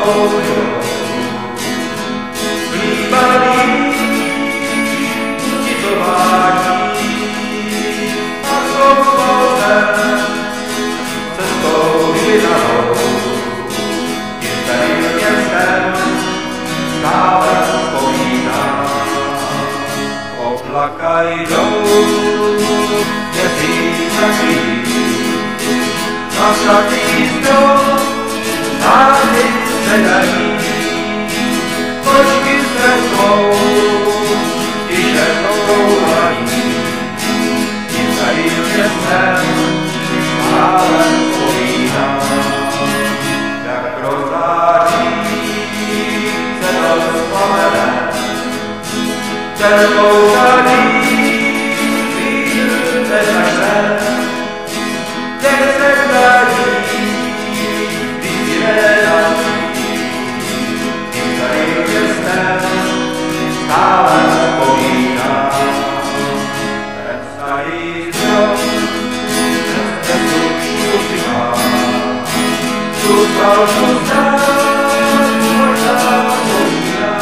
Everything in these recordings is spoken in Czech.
pokoju. Líbaný ucitování a souhlasem cestou vydanou. Tím městem stále vzpomínám. Oblaka jdou, měsíc taky, na svatý strom, zády se dají. Kočky se svou, tiše touhají, tím starým městem stále vzpomínám. Jak rozdáří se to vzpomene, černou tady chvíli nezačne, jak se daří, když nedaří, tím starým městem stále vzpomínám. Ten starý strom, ten dušu přichá, tu falšu stát možná pomíná,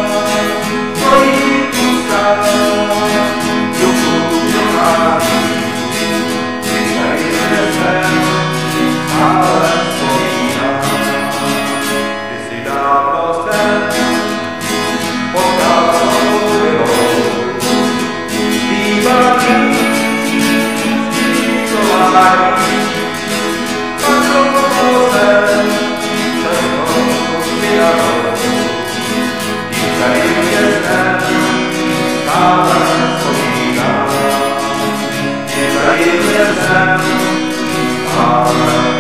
tvojí ústa duchu dochází, tím starým městem stále vzpomínám. Kdysi dávno jsem potkal milou, líbaný ucitování, a souhlasem cestou vydanou. Tím starým městem stále vzpomínám. Tím starým městem stále